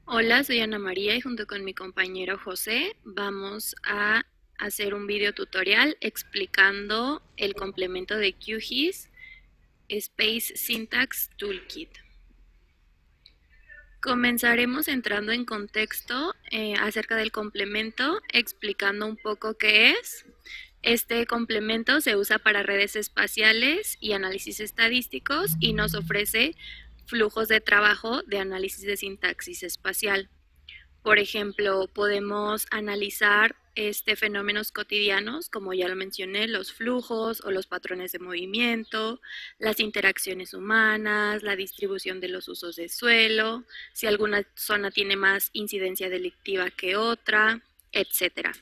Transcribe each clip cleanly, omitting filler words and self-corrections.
Hola, soy Ana María y junto con mi compañero José vamos a hacer un video tutorial explicando el complemento de QGIS Space Syntax Toolkit. Comenzaremos entrando en contexto acerca del complemento, explicando un poco qué es. Este complemento se usa para redes espaciales y análisis estadísticos y nos ofrece flujos de trabajo de análisis de sintaxis espacial. Por ejemplo, podemos analizar fenómenos cotidianos, como ya lo mencioné, los flujos o los patrones de movimiento, las interacciones humanas, la distribución de los usos de suelo, si alguna zona tiene más incidencia delictiva que otra, etc.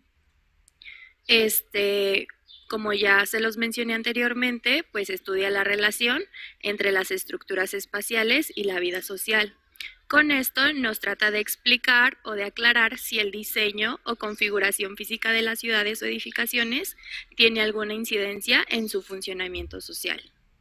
Como ya se los mencioné anteriormente, pues estudia la relación entre las estructuras espaciales y la vida social. Con esto nos trata de explicar o de aclarar si el diseño o configuración física de las ciudades o edificaciones tiene alguna incidencia en su funcionamiento social.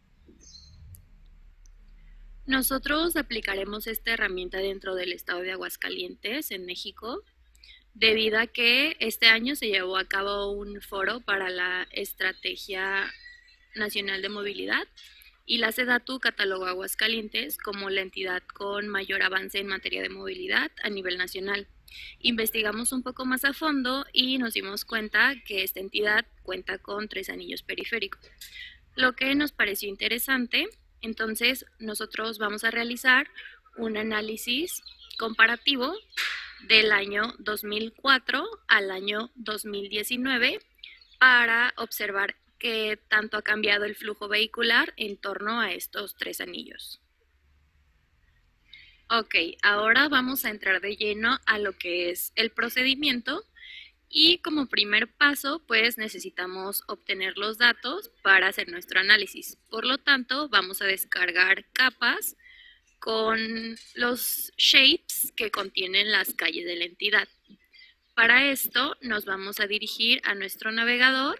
Nosotros aplicaremos esta herramienta dentro del estado de Aguascalientes, en México, debido a que este año se llevó a cabo un foro para la Estrategia Nacional de Movilidad y la SEDATU catalogó a Aguascalientes como la entidad con mayor avance en materia de movilidad a nivel nacional. Investigamos un poco más a fondo y nos dimos cuenta que esta entidad cuenta con 3 anillos periféricos, lo que nos pareció interesante. Entonces nosotros vamos a realizar un análisis comparativo del año 2004 al año 2019 para observar qué tanto ha cambiado el flujo vehicular en torno a estos 3 anillos. Ok, ahora vamos a entrar de lleno a lo que es el procedimiento y como primer paso pues necesitamos obtener los datos para hacer nuestro análisis. Por lo tanto vamos a descargar capas con los shapes que contienen las calles de la entidad. Para esto nos vamos a dirigir a nuestro navegador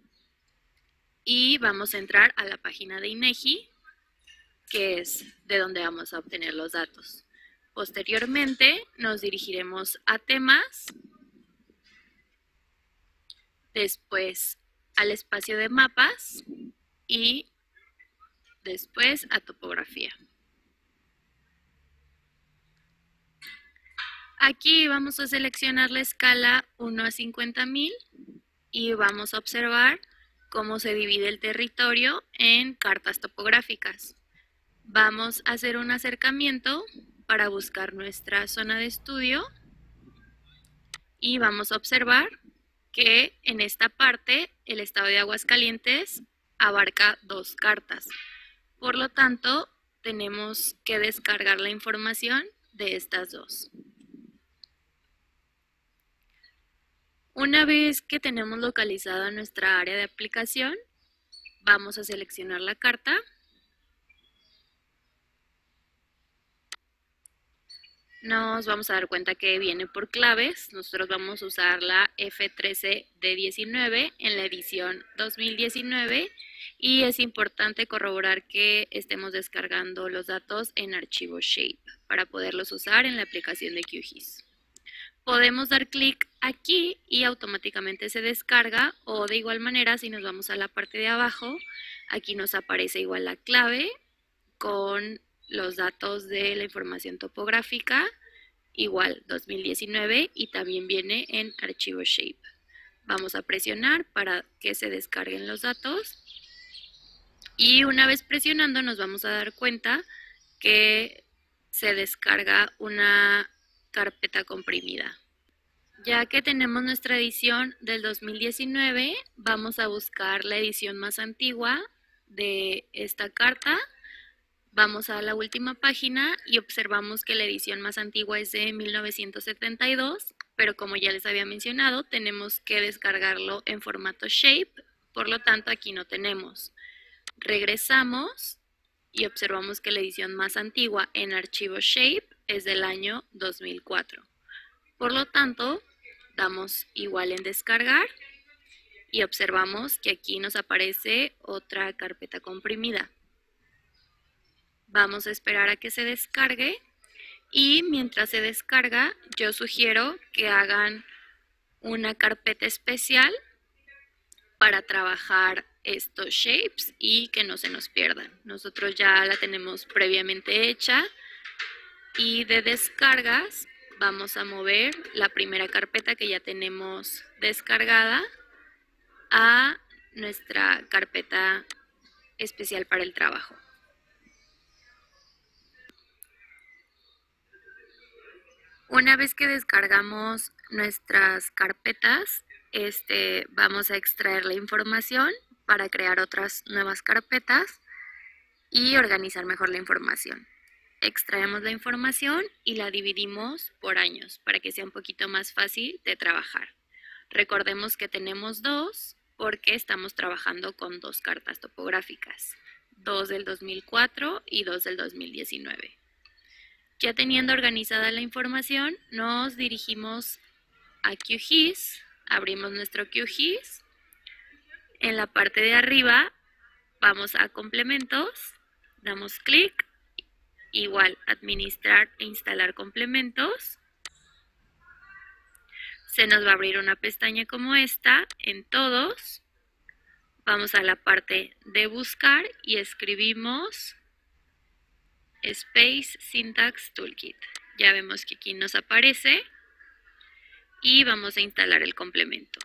y vamos a entrar a la página de INEGI, que es de donde vamos a obtener los datos. Posteriormente nos dirigiremos a temas, después al espacio de mapas y después a topografía. Aquí vamos a seleccionar la escala 1 a 50,000 y vamos a observar cómo se divide el territorio en cartas topográficas. Vamos a hacer un acercamiento para buscar nuestra zona de estudio y vamos a observar que en esta parte el estado de Aguascalientes abarca 2 cartas. Por lo tanto, tenemos que descargar la información de estas 2. Una vez que tenemos localizada nuestra área de aplicación, vamos a seleccionar la carta. Nos vamos a dar cuenta que viene por claves. Nosotros vamos a usar la F13D19 en la edición 2019 y es importante corroborar que estemos descargando los datos en archivo shape para poderlos usar en la aplicación de QGIS. Podemos dar clic aquí y automáticamente se descarga, o de igual manera si nos vamos a la parte de abajo, aquí nos aparece igual la clave con los datos de la información topográfica, igual 2019 y también viene en archivo shape. Vamos a presionar para que se descarguen los datos y una vez presionando nos vamos a dar cuenta que se descarga una carpeta comprimida. Ya que tenemos nuestra edición del 2019, vamos a buscar la edición más antigua de esta carta. Vamos a la última página y observamos que la edición más antigua es de 1972, pero como ya les había mencionado, tenemos que descargarlo en formato shape, por lo tanto aquí no tenemos. Regresamos y observamos que la edición más antigua en archivo shape es del año 2004. Por lo tanto, damos igual en descargar y observamos que aquí nos aparece otra carpeta comprimida. Vamos a esperar a que se descargue Y mientras se descarga, yo sugiero que hagan una carpeta especial para trabajar estos shapes y que no se nos pierdan. Nosotros ya la tenemos previamente hecha y de descargas vamos a mover la primera carpeta que ya tenemos descargada a nuestra carpeta especial para el trabajo. Una vez que descargamos nuestras carpetas, vamos a extraer la información para crear otras nuevas carpetas y organizar mejor la información. Extraemos la información y la dividimos por años para que sea un poquito más fácil de trabajar. Recordemos que tenemos dos porque estamos trabajando con dos cartas topográficas, dos del 2004 y dos del 2019. Ya teniendo organizada la información, nos dirigimos a QGIS, abrimos nuestro QGIS. En la parte de arriba vamos a complementos, damos clic, igual administrar e instalar complementos. Se nos va a abrir una pestaña como esta en todos. Vamos a la parte de buscar y escribimos Space Syntax Toolkit. Ya vemos que aquí nos aparece y vamos a instalar el complemento.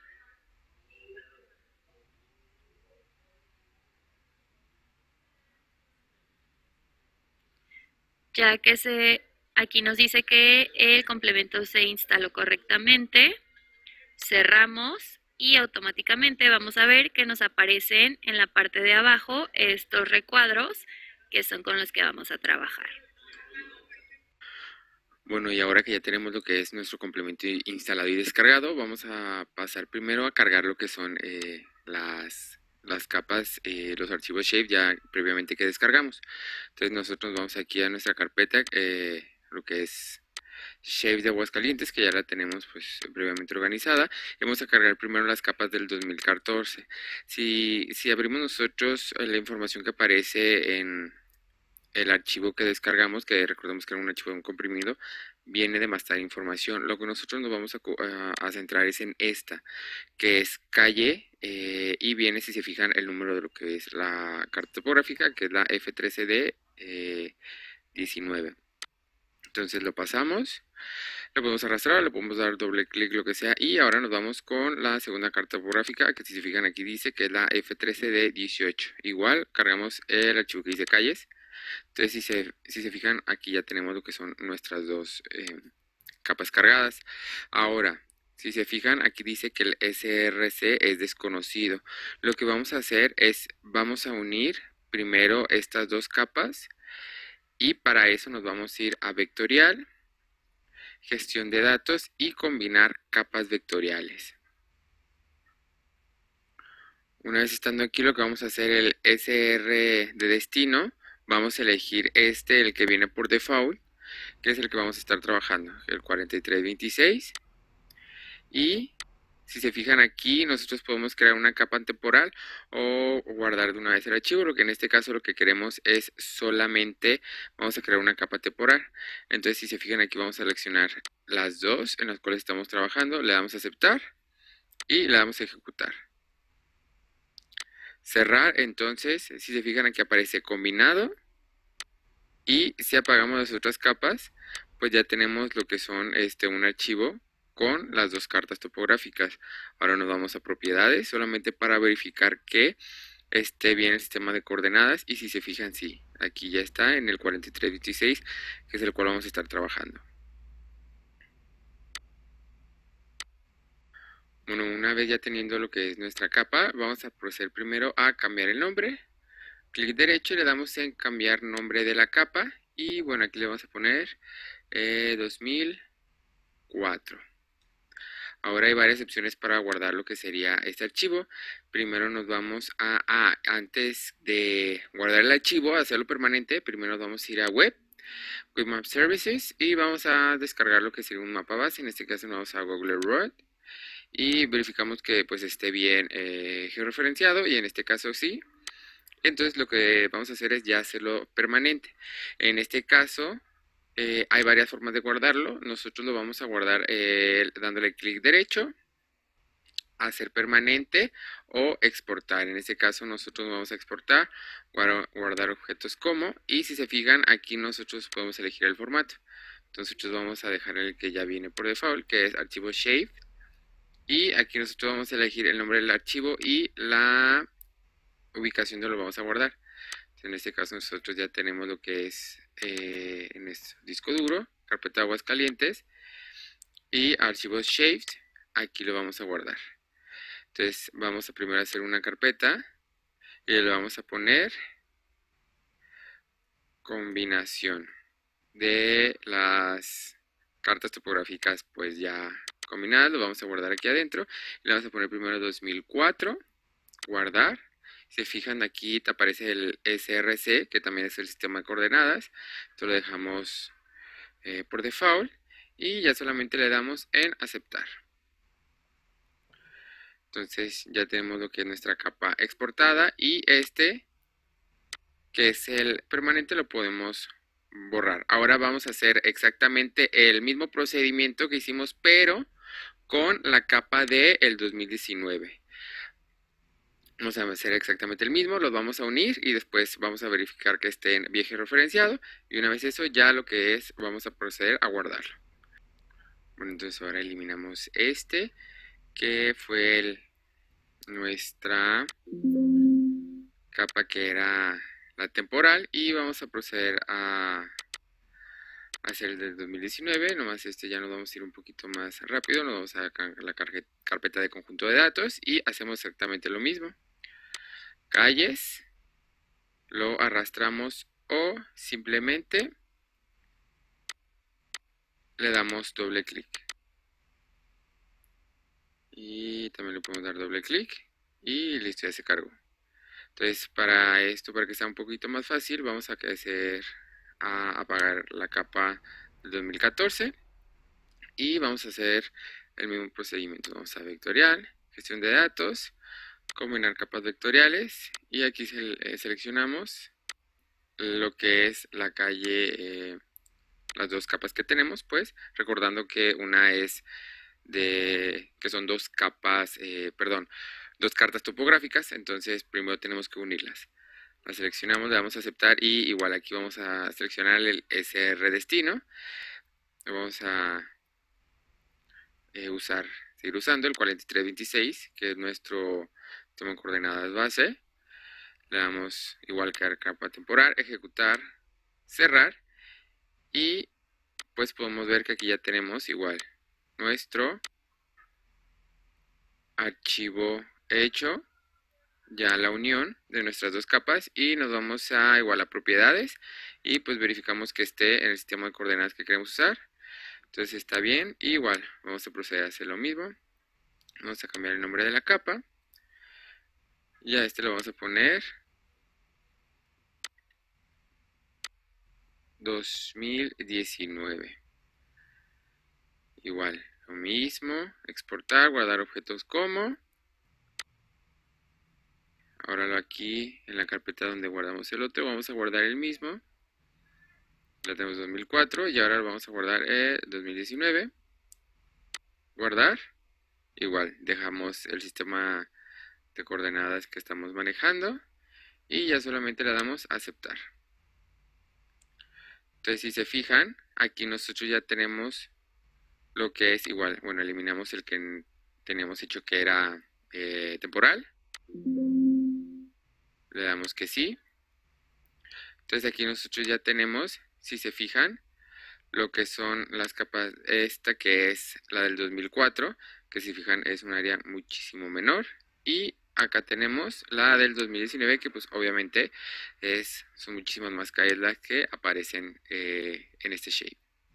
Ya que aquí nos dice que el complemento se instaló correctamente, cerramos y automáticamente vamos a ver que nos aparecen en la parte de abajo estos recuadros que son con los que vamos a trabajar. Bueno, y ahora que ya tenemos lo que es nuestro complemento instalado y descargado, vamos a pasar primero a cargar lo que son las capas, los archivos Shape ya previamente que descargamos. Entonces nosotros vamos aquí a nuestra carpeta, lo que es Shape de Aguascalientes, que ya la tenemos pues previamente organizada. Y vamos a cargar primero las capas del 2014. Si abrimos nosotros la información que aparece en el archivo que descargamos, que recordemos que era un archivo comprimido, viene de más información. Lo que nosotros nos vamos a centrar es en esta, que es calle, y viene, si se fijan, el número de lo que es la carta topográfica, que es la F13D 19. Entonces lo pasamos, lo podemos arrastrar, le podemos dar doble clic, lo que sea, y ahora nos vamos con la segunda carta topográfica, que si se fijan aquí dice que es la F13D 18. Igual cargamos el archivo que dice calles. Entonces si se fijan, aquí ya tenemos lo que son nuestras dos capas cargadas. Ahora, si se fijan, aquí dice que el SRC es desconocido. Lo que vamos a hacer es, vamos a unir primero estas dos capas y para eso nos vamos a ir a vectorial, gestión de datos y combinar capas vectoriales. Una vez estando aquí, lo que vamos a hacer, el SR de destino, vamos a elegir el que viene por default, que es el que vamos a estar trabajando, el 4326. Y si se fijan aquí, nosotros podemos crear una capa temporal o guardar de una vez el archivo. Lo que en este caso lo que queremos es solamente, vamos a crear una capa temporal. Entonces si se fijan aquí, vamos a seleccionar las dos en las cuales estamos trabajando, le damos a aceptar y le damos a ejecutar. Cerrar. Entonces si se fijan aquí aparece combinado, y si apagamos las otras capas, pues ya tenemos lo que son un archivo con las dos cartas topográficas. Ahora nos vamos a propiedades solamente para verificar que esté bien el sistema de coordenadas, y si se fijan, sí, aquí ya está en el 4326, que es el cual vamos a estar trabajando. Bueno, una vez ya teniendo lo que es nuestra capa, vamos a proceder primero a cambiar el nombre. Clic derecho y le damos en cambiar nombre de la capa, y bueno, aquí le vamos a poner 2004. Ahora hay varias opciones para guardar lo que sería este archivo. Primero nos vamos antes de guardar el archivo, hacerlo permanente, primero nos vamos a ir a Web Map Services, y vamos a descargar lo que sería un mapa base. En este caso nos vamos a Google Road y verificamos que pues esté bien georreferenciado, y en este caso sí. Entonces lo que vamos a hacer es ya hacerlo permanente. En este caso Hay varias formas de guardarlo. Nosotros lo vamos a guardar dándole clic derecho, hacer permanente o exportar. En este caso nosotros vamos a exportar, guardar objetos como, y si se fijan aquí nosotros podemos elegir el formato. Entonces nosotros vamos a dejar el que ya viene por default, que es archivo shape, y aquí nosotros vamos a elegir el nombre del archivo y la ubicación donde lo vamos a guardar. En este caso nosotros ya tenemos lo que es en este disco duro, carpeta aguas calientes y archivos shaved, aquí lo vamos a guardar. Entonces vamos a primero hacer una carpeta y le vamos a poner combinación de las cartas topográficas pues ya combinadas, lo vamos a guardar aquí adentro y le vamos a poner primero 2004, guardar. Si se fijan aquí te aparece el SRC, que también es el sistema de coordenadas. Esto lo dejamos por default y ya solamente le damos en aceptar. Entonces ya tenemos lo que es nuestra capa exportada y este, que es el permanente, lo podemos borrar. Ahora vamos a hacer exactamente el mismo procedimiento que hicimos, pero con la capa del 2019. Vamos a hacer exactamente el mismo, los vamos a unir y después vamos a verificar que estén bien referenciado, y una vez eso ya lo que es, vamos a proceder a guardarlo. Bueno, entonces ahora eliminamos este, que fue nuestra capa que era la temporal, y vamos a proceder a hacer el del 2019, nomás este ya nos vamos a ir un poquito más rápido, nos vamos a la carpeta de conjunto de datos y hacemos exactamente lo mismo. Calles, lo arrastramos o simplemente le damos doble clic. Y también le podemos dar doble clic y listo, ya se cargó. Entonces para esto, para que sea un poquito más fácil, vamos a apagar la capa del 2014 y vamos a hacer el mismo procedimiento. Vamos a vectorial, gestión de datos, combinar capas vectoriales y aquí seleccionamos lo que es la calle, las dos capas que tenemos, pues recordando que una es que son dos capas, dos cartas topográficas, entonces primero tenemos que unirlas. La seleccionamos, le damos a aceptar y igual aquí vamos a seleccionar el SR destino. Vamos a seguir usando el 4326, que es nuestro sistema de coordenadas base. Le damos igual que capa temporal, ejecutar, cerrar y pues podemos ver que aquí ya tenemos igual nuestro archivo hecho, ya la unión de nuestras dos capas, y nos vamos a igual a propiedades y pues verificamos que esté en el sistema de coordenadas que queremos usar. Entonces está bien, y igual vamos a proceder a hacer lo mismo. Vamos a cambiar el nombre de la capa y a este le vamos a poner 2019. Igual, lo mismo, exportar, guardar objetos como. Ahora aquí en la carpeta donde guardamos el otro, vamos a guardar el mismo. Ya tenemos 2004 y ahora vamos a guardar 2019. Guardar. Igual, dejamos el sistema de coordenadas que estamos manejando y ya solamente le damos a aceptar. Entonces, si se fijan, aquí nosotros ya tenemos lo que es igual. Bueno, eliminamos el que teníamos hecho que era temporal. Le damos que sí. Entonces aquí nosotros ya tenemos, si se fijan, lo que son las capas, esta que es la del 2004, que si fijan es un área muchísimo menor, y acá tenemos la del 2019, que pues obviamente son muchísimas más calles las que aparecen en este shape.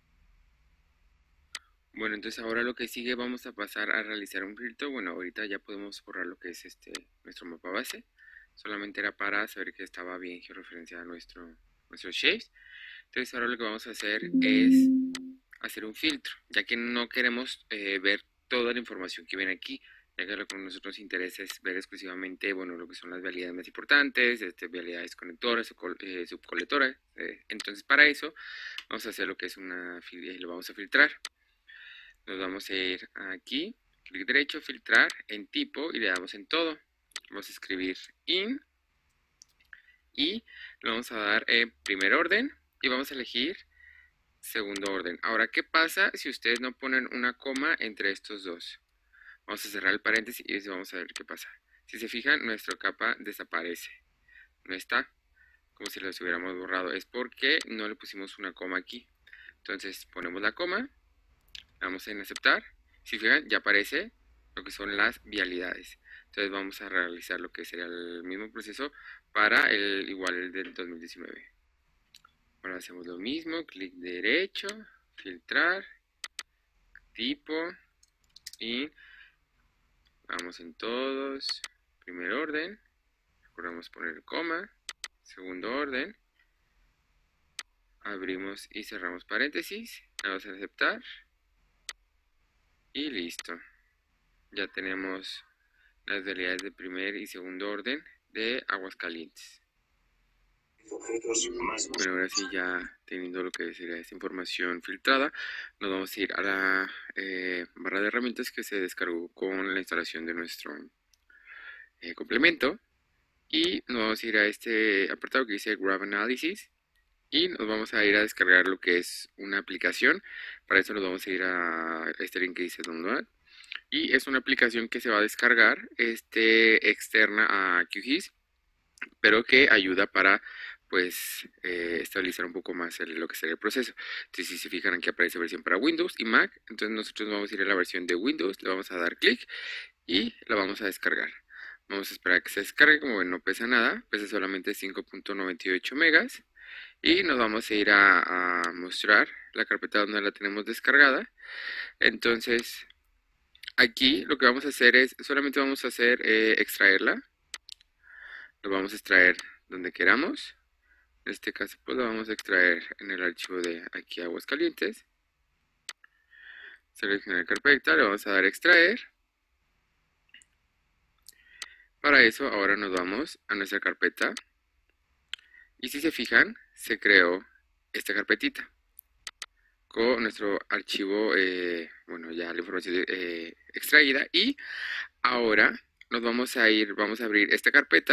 Bueno, entonces ahora lo que sigue, vamos a pasar a realizar un filtro. Bueno, ahorita ya podemos borrar lo que es nuestro mapa base. Solamente era para saber que estaba bien georreferenciada nuestros shapes. Entonces ahora lo que vamos a hacer es hacer un filtro, ya que no queremos ver toda la información que viene aquí. ya que lo que a nosotros nos interesa es ver exclusivamente, bueno, lo que son las vialidades más importantes, vialidades conectoras, subcolectoras. Entonces, para eso vamos a hacer lo que es lo vamos a filtrar. Nos vamos a ir aquí, clic derecho, filtrar, en tipo y le damos en todo. Vamos a escribir in y lo vamos a dar en primer orden y vamos a elegir segundo orden. Ahora, ¿qué pasa si ustedes no ponen una coma entre estos dos? Vamos a cerrar el paréntesis y vamos a ver qué pasa. Si se fijan, nuestra capa desaparece. No está, como si los hubiéramos borrado. Es porque no le pusimos una coma aquí. Entonces, ponemos la coma, vamos en aceptar. Si fijan, ya aparece lo que son las vialidades. Entonces, vamos a realizar lo que sería el mismo proceso para el del 2019. Ahora hacemos lo mismo, clic derecho, filtrar, tipo y vamos en todos, primer orden, recordamos poner coma, segundo orden, abrimos y cerramos paréntesis, vamos a aceptar y listo. Ya tenemos las vialidades de primer y segundo orden de Aguascalientes. Bueno, ahora sí, ya teniendo lo que sería esta información filtrada, nos vamos a ir a la barra de herramientas que se descargó con la instalación de nuestro complemento y nos vamos a ir a este apartado que dice Graph Analysis y nos vamos a ir a descargar lo que es una aplicación. Para eso nos vamos a ir a este link que dice Download y es una aplicación que se va a descargar externa a QGIS, pero que ayuda para pues estabilizar un poco más lo que sería el proceso. Entonces, si se fijan, aquí aparece versión para Windows y Mac. Entonces nosotros vamos a ir a la versión de Windows, le vamos a dar clic y la vamos a descargar. Vamos a esperar a que se descargue. Como ven, no pesa nada, pesa solamente 5.98 megas. Y nos vamos a ir a mostrar la carpeta donde la tenemos descargada. Entonces, aquí lo que vamos a hacer es, solamente vamos a hacer extraerla. Lo vamos a extraer donde queramos. En este caso, pues lo vamos a extraer en el archivo de aquí Aguascalientes. Seleccionar carpeta, le vamos a dar extraer. Para eso, ahora nos vamos a nuestra carpeta. Y si se fijan, se creó esta carpetita con nuestro archivo, bueno, ya la información extraída. Y ahora nos vamos a ir, vamos a abrir esta carpeta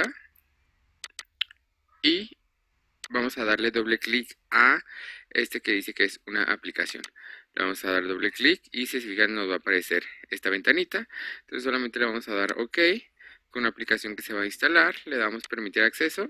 y vamos a darle doble clic a este que dice que es una aplicación. Le vamos a dar doble clic y si se fijan nos va a aparecer esta ventanita. Entonces solamente le vamos a dar OK con una aplicación que se va a instalar. Le damos permitir acceso.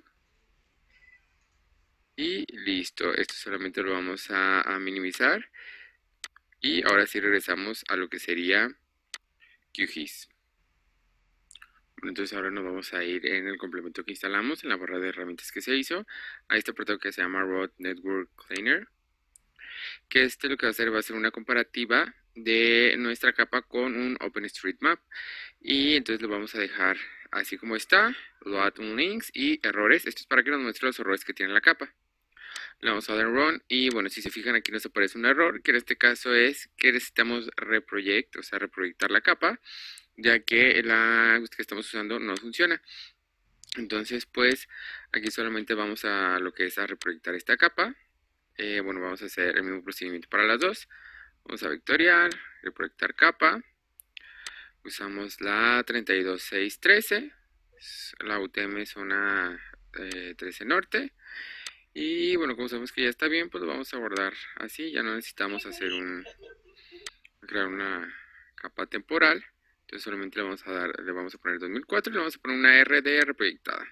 Y listo. Esto solamente lo vamos a minimizar. Y ahora sí regresamos a lo que sería QGIS. Entonces ahora nos vamos a ir en el complemento que instalamos, en la barra de herramientas que se hizo, a este apartado que se llama Road Network Cleaner, que lo que va a ser una comparativa de nuestra capa con un OpenStreetMap. Y entonces lo vamos a dejar así como está, load links y errores. Esto es para que nos muestre los errores que tiene la capa. Le vamos a dar run y bueno, si se fijan aquí nos aparece un error, que en este caso es que necesitamos reproject, o sea, reproyectar la capa, ya que la que estamos usando no funciona. Entonces, pues, aquí solamente vamos a lo que es a reproyectar esta capa. Bueno, vamos a hacer el mismo procedimiento para las dos. Vamos a vectorial, reproyectar capa. Usamos la 32613, la UTM zona 13 norte. Y bueno, como sabemos que ya está bien, pues lo vamos a guardar así. Ya no necesitamos crear una capa temporal. Entonces solamente le vamos a poner 2004 y le vamos a poner una RD reproyectada.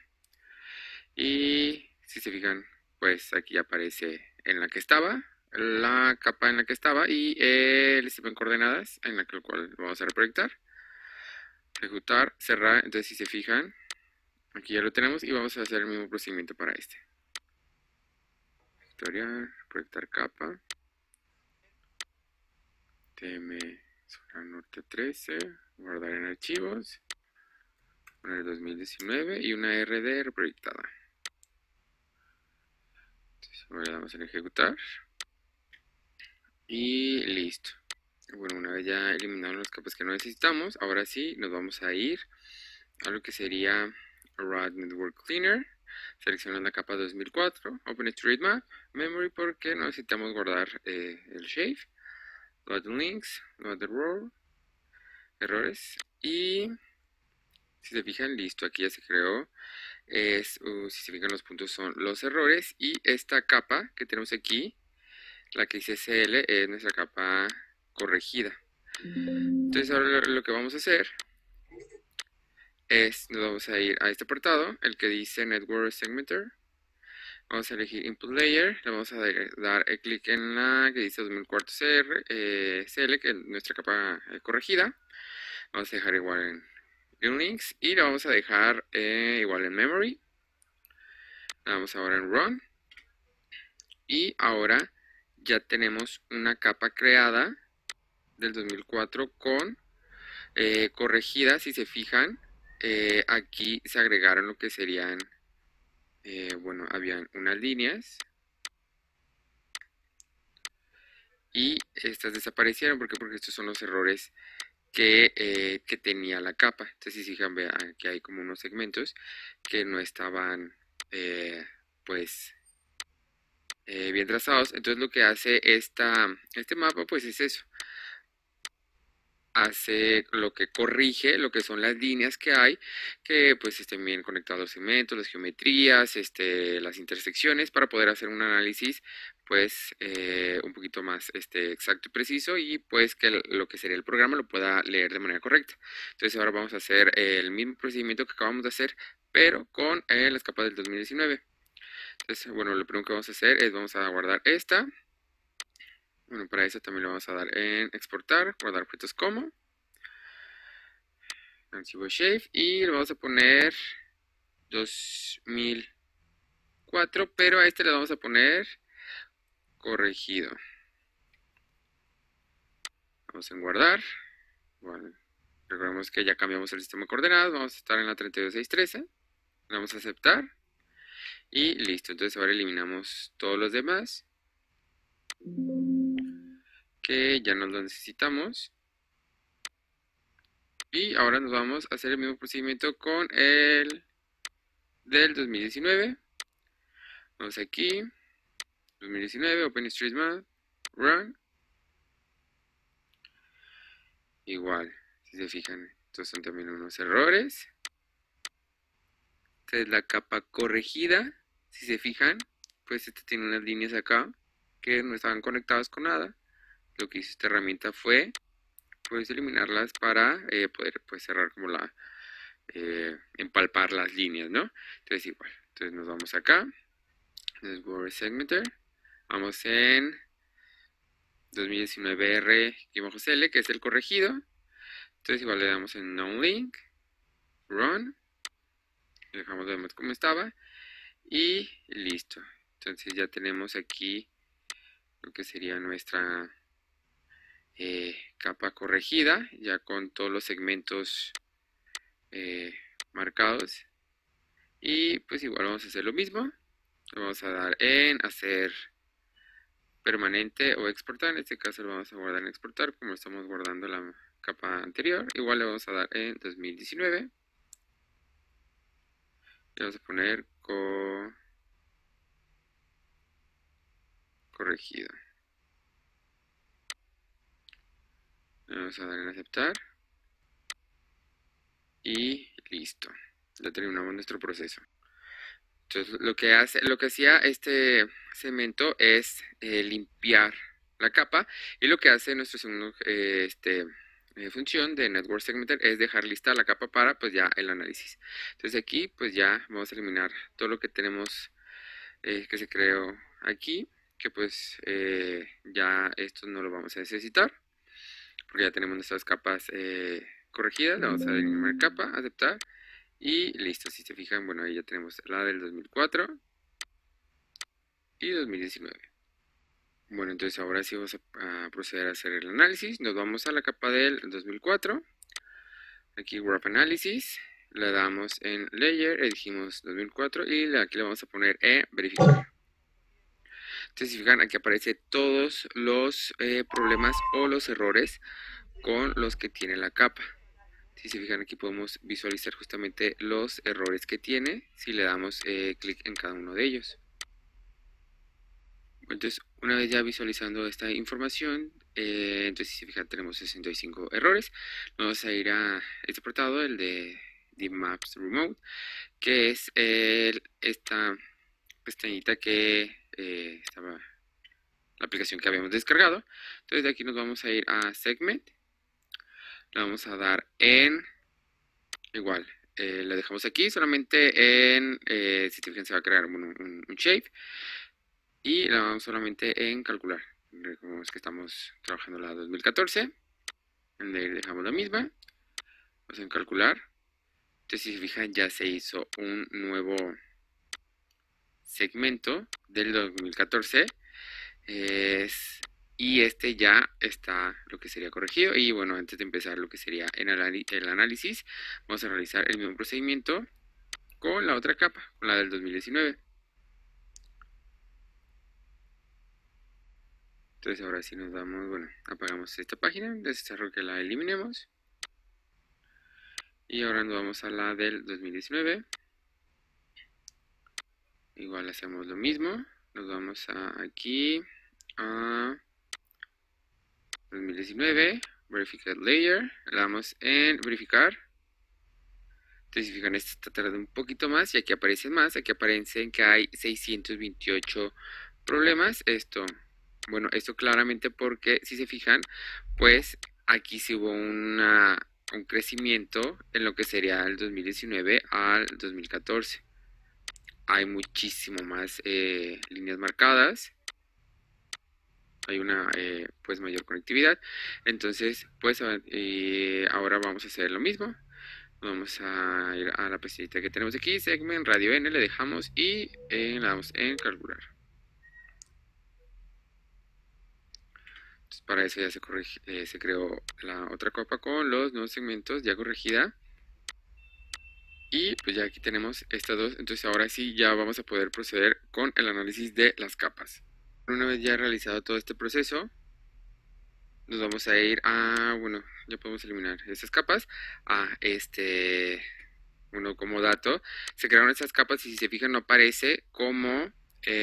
Y si se fijan, pues aquí aparece en la que estaba, la capa en la que estaba y el sistema en coordenadas en la cual lo vamos a reproyectar. Ejecutar, cerrar. Entonces si se fijan, aquí ya lo tenemos y vamos a hacer el mismo procedimiento para este. Vectorial, proyectar capa. TM zona norte 13, guardar en archivos, poner 2019 y una RD reproyectada. Entonces, ahora le damos en ejecutar y listo. Bueno, una vez ya eliminaron las capas que no necesitamos, ahora sí nos vamos a ir a lo que sería RAD Network Cleaner. Seleccionan la capa 2004, OpenStreetMap, Memory porque no necesitamos guardar el Shave, Load Links, Load Error, errores, y si se fijan, listo, aquí ya se creó. Si se fijan, los puntos son los errores, y esta capa que tenemos aquí, la que dice CL, es nuestra capa corregida. Entonces ahora lo que vamos a hacer nos vamos a ir a este apartado, el que dice Network Segmenter. Vamos a elegir Input Layer, le vamos a dar clic en la que dice 2004 CL, que es nuestra capa corregida. Vamos a dejar igual en Links, y la vamos a dejar igual en Memory. La damos ahora en Run, y ahora ya tenemos una capa creada del 2004 con corregida. Si se fijan, aquí se agregaron lo que serían, bueno, habían unas líneas y estas desaparecieron. ¿Por qué? Porque estos son los errores que tenía la capa. Entonces, si se fijan, vean que hay como unos segmentos que no estaban pues bien trazados. Entonces lo que hace este mapa pues es eso, hace lo que corrige lo que son las líneas que hay, que pues estén bien conectados los segmentos, las geometrías, las intersecciones, para poder hacer un análisis pues un poquito más exacto y preciso, y pues que lo que sería el programa lo pueda leer de manera correcta. Entonces ahora vamos a hacer el mismo procedimiento que acabamos de hacer, pero con las capas del 2019. Entonces, bueno, lo primero que vamos a hacer es vamos a guardar esta. Bueno, para eso también lo vamos a dar en exportar, guardar objetos como archivo Shave, y le vamos a poner 2004, pero a este le vamos a poner corregido. Vamos en guardar. Bueno, recordemos que ya cambiamos el sistema de coordenadas, vamos a estar en la 32613. Le vamos a aceptar y listo. Entonces ahora eliminamos todos los demás que ya no los necesitamos. Y ahora nos vamos a hacer el mismo procedimiento con el del 2019. Vamos aquí, 2019, OpenStreetMap, Run. Igual, si se fijan, estos son también unos errores. Esta es la capa corregida. Si se fijan, pues este tiene unas líneas acá que no estaban conectadas con nada. Lo que hizo esta herramienta fue pues eliminarlas para poder pues cerrar como empalpar las líneas, ¿no? Entonces igual, entonces nos vamos acá, Network Segmenter, vamos en 2019 R-CL, que es el corregido. Entonces igual le damos en NoLink, Run, dejamos de ver cómo estaba y listo. Entonces ya tenemos aquí lo que sería nuestra capa corregida, ya con todos los segmentos marcados. Y pues igual vamos a hacer lo mismo. Le vamos a dar en hacer permanente o exportar. En este caso lo vamos a guardar en exportar, como estamos guardando la capa anterior. Igual le vamos a dar en 2019. Le vamos a poner corregido. Le vamos a dar en aceptar. Y listo. Ya terminamos nuestro proceso. Entonces lo que hacía este segmento es limpiar la capa, y lo que hace nuestro segundo función de Network Segmenter es dejar lista la capa para pues ya el análisis. Entonces aquí pues ya vamos a eliminar todo lo que tenemos que se creó aquí, que pues ya esto no lo vamos a necesitar porque ya tenemos nuestras capas corregidas. Le vamos a eliminar capa, aceptar y listo. Si se fijan, bueno, ahí ya tenemos la del 2004 y 2019. Bueno, entonces ahora sí vamos a proceder a hacer el análisis. Nos vamos a la capa del 2004. Aquí Graph Analysis. Le damos en Layer, elegimos 2004 y aquí le vamos a poner verificar. Entonces, si fijan, aquí aparece todos los problemas o los errores con los que tiene la capa. Si se fijan, aquí podemos visualizar justamente los errores que tiene si le damos clic en cada uno de ellos. Entonces, una vez ya visualizando esta información, entonces si se fijan tenemos 65 errores. Vamos a ir a este apartado, el de Maps Remote, que es esta pestañita que estaba la aplicación que habíamos descargado. Entonces de aquí nos vamos a ir a Segment. Le vamos a dar en igual. La dejamos aquí solamente en, si te fijan se va a crear un shape. Y la vamos solamente en calcular. Recordemos que estamos trabajando la 2014. Dejamos la misma. Vamos en calcular. Entonces si se fijan ya se hizo un nuevo segmento del 2014. Y este ya está lo que sería corregido. Y bueno, antes de empezar lo que sería el análisis, vamos a realizar el mismo procedimiento con la otra capa, con la del 2019. Entonces ahora sí nos damos, bueno, apagamos esta página, desarrollo que la eliminemos. Y ahora nos vamos a la del 2019. Igual hacemos lo mismo. Nos vamos aquí a 2019, Verified Layer. Le damos en verificar. Entonces, si fijan, esto está tardando un poquito más y aquí aparecen más. Aquí aparecen que hay 628 problemas. Bueno, esto claramente porque si se fijan, pues aquí sí hubo un crecimiento en lo que sería el 2019 al 2014. Hay muchísimo más líneas marcadas. Hay una pues mayor conectividad. Entonces, pues ahora vamos a hacer lo mismo. Vamos a ir a la pestañita que tenemos aquí, Segment, Radio N, le dejamos y le damos en calcular. Entonces, para eso ya se creó la otra capa con los nuevos segmentos ya corregida. Y pues ya aquí tenemos estas dos. Entonces ahora sí ya vamos a poder proceder con el análisis de las capas. Una vez ya realizado todo este proceso, nos vamos a ir a, bueno, ya podemos eliminar estas capas. Bueno, como dato, se crearon estas capas y si se fijan no aparece como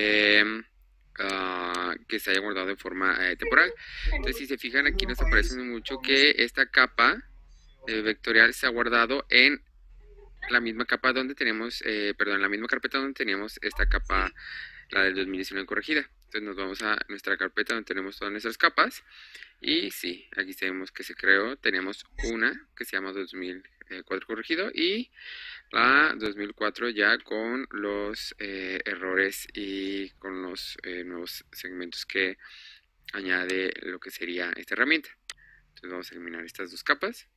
que se haya guardado de forma temporal. Entonces si se fijan aquí nos aparece mucho que esta capa vectorial se ha guardado en la misma capa donde tenemos, perdón, la misma carpeta donde teníamos esta capa, la del 2019 corregida. Entonces nos vamos a nuestra carpeta donde tenemos todas nuestras capas. Y sí, aquí tenemos que se creó, tenemos una que se llama 2004 corregido y la 2004 ya con los errores y con los nuevos segmentos que añade lo que sería esta herramienta. Entonces vamos a eliminar estas dos capas.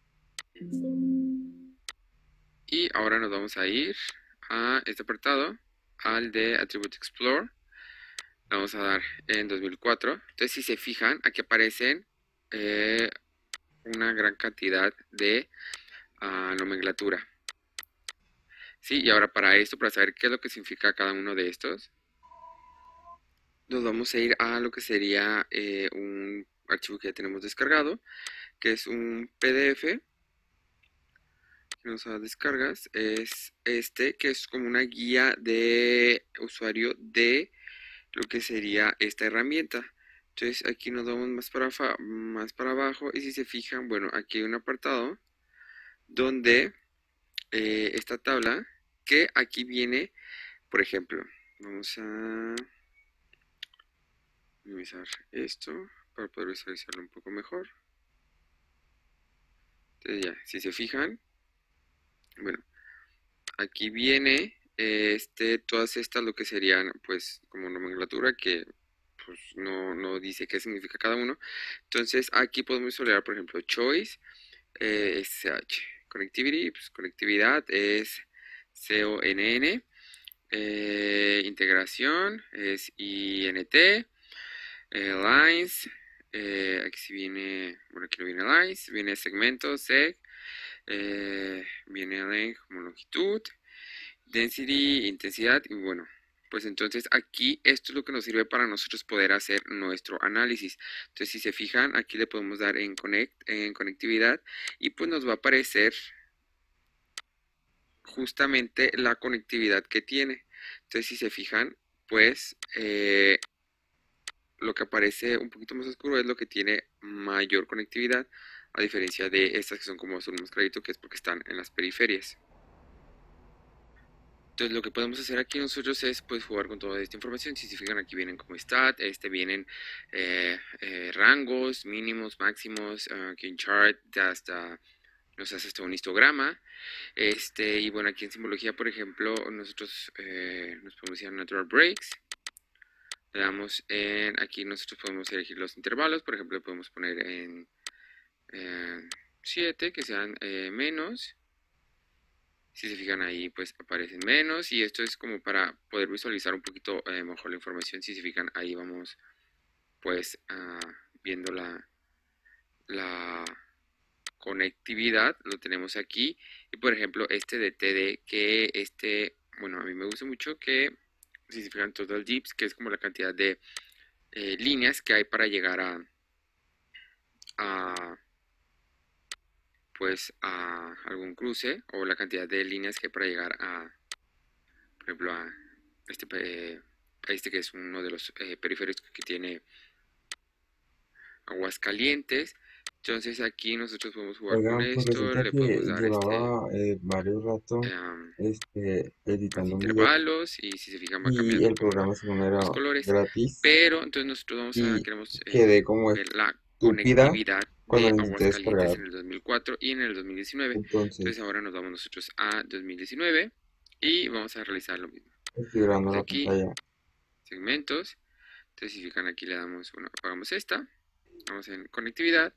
Y ahora nos vamos a ir a este apartado, al de Attribute Explore. Le vamos a dar en 2004. Entonces, si se fijan, aquí aparecen una gran cantidad de nomenclatura. Sí, y ahora para esto, para saber qué es lo que significa cada uno de estos, nos vamos a ir a lo que sería un archivo que ya tenemos descargado, que es un PDF. Nos da descargas es este, que es como una guía de usuario de lo que sería esta herramienta. Entonces aquí nos vamos más para abajo y si se fijan, bueno, aquí hay un apartado donde esta tabla que aquí viene, por ejemplo, vamos a minimizar esto para poder visualizarlo un poco mejor. Entonces ya, si se fijan, bueno, aquí viene todas estas lo que serían pues como nomenclatura que pues no dice qué significa cada uno. Entonces aquí podemos visualizar por ejemplo choice, SH, connectivity, pues conectividad es CONN, integración es INT, lines, aquí sí viene, bueno aquí no viene lines, viene segmento, seg, viene length como longitud, density, intensidad y bueno, Pues entonces aquí esto es lo que nos sirve para nosotros poder hacer nuestro análisis. Entonces si se fijan, aquí le podemos dar en conectividad y pues nos va a aparecer justamente la conectividad que tiene. Entonces si se fijan, pues lo que aparece un poquito más oscuro es lo que tiene mayor conectividad, a diferencia de estas que son como azul más clarito, que es porque están en las periferias. Entonces lo que podemos hacer aquí nosotros es pues jugar con toda esta información. Si se fijan, aquí vienen como stat, vienen rangos, mínimos, máximos, aquí en chart, hasta nos hace hasta un histograma. Y bueno, aquí en simbología, por ejemplo, nosotros nos podemos ir a natural breaks. Le damos aquí nosotros podemos elegir los intervalos, por ejemplo, podemos poner en 7, que sean menos. Si se fijan ahí, pues aparecen menos y esto es como para poder visualizar un poquito mejor la información. Si se fijan ahí vamos pues viendo la conectividad, lo tenemos aquí. Y por ejemplo este de TD, que bueno, a mí me gusta mucho que si se fijan total dips, que es como la cantidad de líneas que hay para llegar a pues a algún cruce, o la cantidad de líneas que hay para llegar por ejemplo, este, que es uno de los periféricos que tiene Aguascalientes. Entonces aquí nosotros podemos jugar con Oigan, pues esto, resulta le que podemos dar llevaba varios rato más editando un video intervalos y si se fijan va y cambiando el como programa según era los colores. gratis Pero entonces nosotros y queremos quedé como ver la estúpida conectividad cuando de lo intenté Aguascalientes descargar. en el 2004 y en el 2019. Entonces Entonces, ahora nos vamos nosotros a 2019 y vamos a realizar lo mismo. estoy grabando Entonces la aquí, pantalla. segmentos. Entonces si fijan aquí le damos, bueno, apagamos esta. Vamos en conectividad.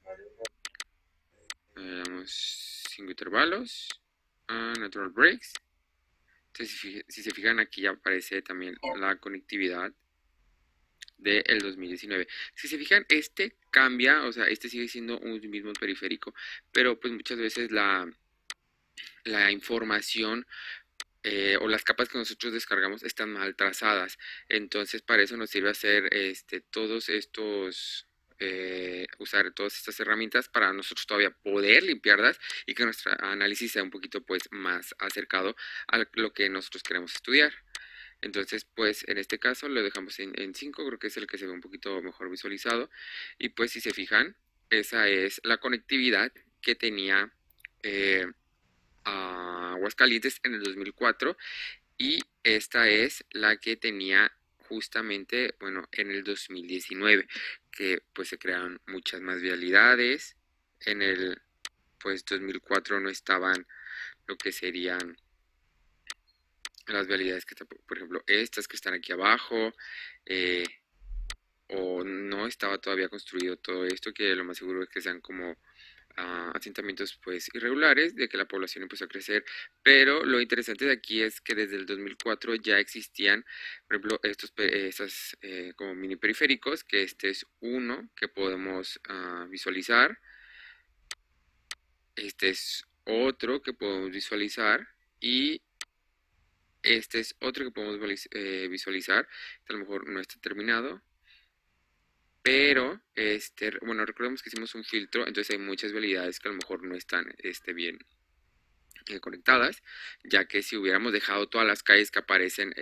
Le damos 5 intervalos. Natural breaks. Entonces si se fijan aquí ya aparece también la conectividad del 2019. Si se fijan, cambia, o sea, sigue siendo un mismo periférico, pero pues muchas veces la información o las capas que nosotros descargamos están mal trazadas. Entonces, para eso nos sirve hacer todos estos, usar todas estas herramientas para nosotros todavía poder limpiarlas y que nuestro análisis sea un poquito pues más acercado a lo que nosotros queremos estudiar. Entonces, pues en este caso lo dejamos en 5, creo que es el que se ve un poquito mejor visualizado. Y pues si se fijan, esa es la conectividad que tenía Aguascalientes en el 2004 y esta es la que tenía justamente, bueno, en el 2019, que pues se crearon muchas más vialidades. En el pues 2004 no estaban lo que serían las vialidades que, por ejemplo, estas que están aquí abajo, eh, o no estaba todavía construido todo esto, que lo más seguro es que sean como asentamientos pues irregulares, de que la población empezó a crecer, pero lo interesante de aquí es que desde el 2004 ya existían, por ejemplo, estas como mini periféricos, que este es uno que podemos visualizar, este es otro que podemos visualizar y este es otro que podemos visualizar, que a lo mejor no está terminado, pero bueno, recordemos que hicimos un filtro, entonces hay muchas vialidades que a lo mejor no están bien conectadas, ya que si hubiéramos dejado todas las calles que aparecen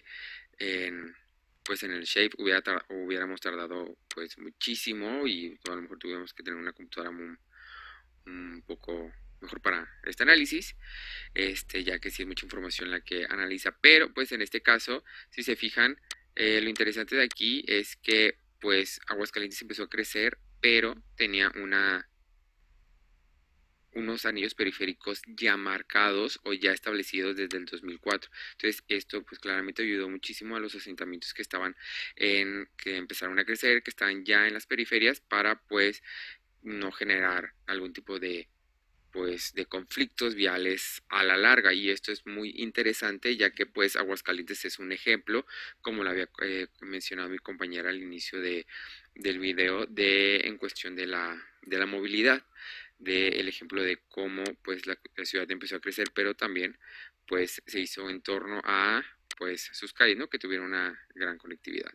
pues en el Shape hubiéramos tardado pues muchísimo y a lo mejor tuviéramos que tener una computadora un poco mejor para este análisis, ya que sí es mucha información la que analiza, pero pues en este caso, si se fijan, lo interesante de aquí es que pues Aguascalientes empezó a crecer, pero tenía unos anillos periféricos ya marcados o ya establecidos desde el 2004. Entonces esto pues claramente ayudó muchísimo a los asentamientos que que empezaron a crecer, que estaban ya en las periferias para pues no generar algún tipo de pues de conflictos viales a la larga, y esto es muy interesante ya que pues Aguascalientes es un ejemplo, como lo había mencionado mi compañera al inicio del video, en cuestión de la movilidad, del ejemplo de cómo pues la ciudad empezó a crecer, pero también pues se hizo en torno a pues sus calles, ¿no? Que tuvieran una gran conectividad.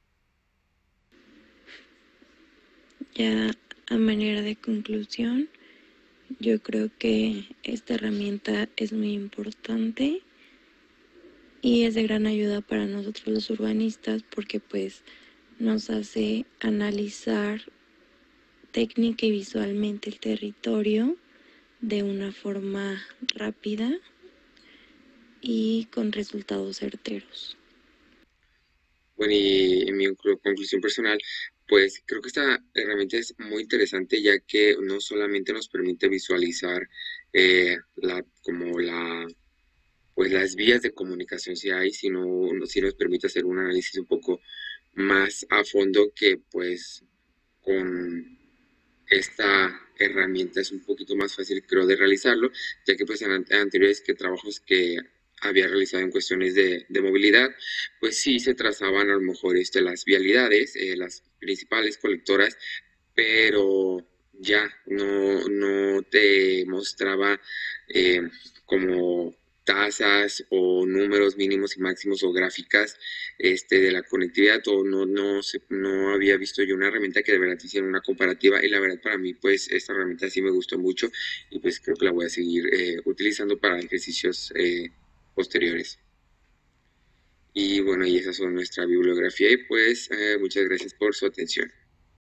Ya a manera de conclusión, yo creo que esta herramienta es muy importante y es de gran ayuda para nosotros los urbanistas porque pues nos hace analizar técnica y visualmente el territorio de una forma rápida y con resultados certeros. Bueno, y en mi conclusión personal, pues creo que esta herramienta es muy interesante ya que no solamente nos permite visualizar como pues las vías de comunicación si hay, sino sí nos permite hacer un análisis un poco más a fondo que pues con esta herramienta es un poquito más fácil, creo, de realizarlo, ya que pues en anteriores trabajos que había realizado en cuestiones de movilidad, pues sí se trazaban a lo mejor las vialidades, las principales colectoras, pero ya no te mostraba como tasas o números mínimos y máximos o gráficas de la conectividad o no había visto yo una herramienta que de verdad hiciera una comparativa y la verdad para mí pues esta herramienta sí me gustó mucho y pues creo que la voy a seguir utilizando para ejercicios posteriores. Y bueno, y esa son nuestra bibliografía y pues muchas gracias por su atención.